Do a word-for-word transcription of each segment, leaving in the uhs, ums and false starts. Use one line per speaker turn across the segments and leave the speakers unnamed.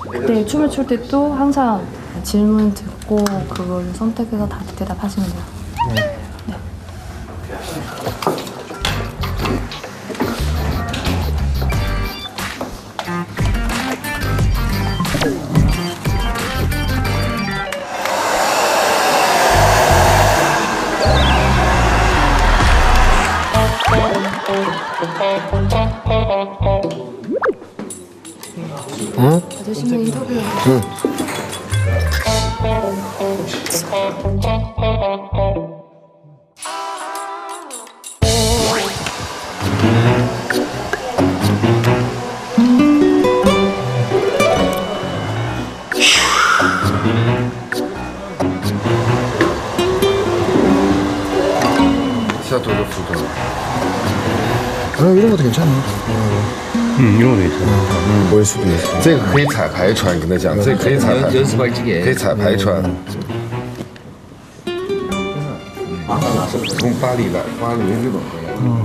그때 춤을 출 때 또 항상 질문 듣고 그걸 선택해서 다 대답하시면 돼요. 네. 네.
응?
아저씨는 인터뷰.
응. 아, 이런 것도 괜찮아.
음, 이런 것도 괜찮아.
음, 뭘 수도 있어.
这个可以彩排穿，跟他讲，这个可以彩排，
연습할지게
可以彩排穿。从巴黎来，巴黎日本回来。嗯。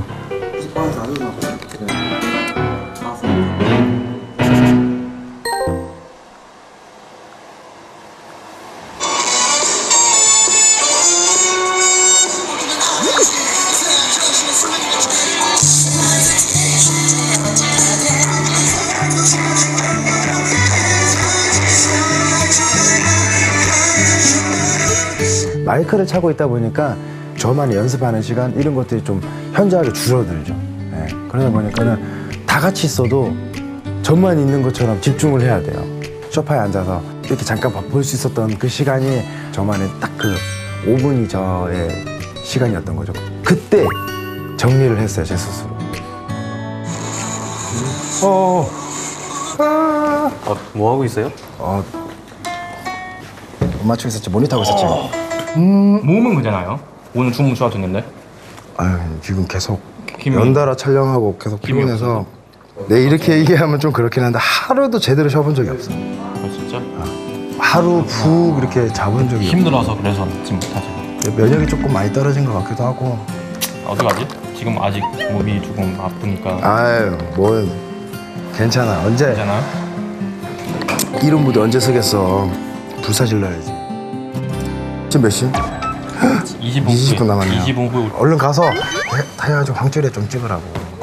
마이크를 차고 있다 보니까 저만 연습하는 시간 이런 것들이 좀 현저하게 줄어들죠. 네. 그러다 보니까는 다 같이 있어도 저만 있는 것처럼 집중을 해야 돼요. 소파에 앉아서 이렇게 잠깐 볼 수 있었던 그 시간이 저만의 딱 그 오 분이 저의 시간이었던 거죠. 그때 정리를 했어요, 제 스스로. 어, 아,
어, 뭐 하고 있어요?
어, 못 맞추고 있었지, 모니터 하고 있었지.
음... 모으면 거잖아요. 오늘 주문 주셔도 됐는데.
아유, 지금 계속
힘이...
연달아 촬영하고 계속 피곤해서. 네, 이렇게 얘기하면 좀 그렇긴 한데 하루도 제대로 쉬어본 적이 없어.
아, 진짜?
어. 하루 푹 이렇게 자본 적이
힘들어서 그래서 지금 못하지.
없어. 면역이 조금 많이 떨어진 것 같기도 하고.
어떡하지? 지금 아직 몸이 조금 아프니까.
아유, 뭐 괜찮아. 언제?
괜찮아?
이런 무대 언제 쓰겠어. 불사질러야지. 지금 몇 시?
이십 분
이십 분 남았네요.
이십 분 후에
얼른 가서 타이어 좀 황줄에 좀 찍으라고.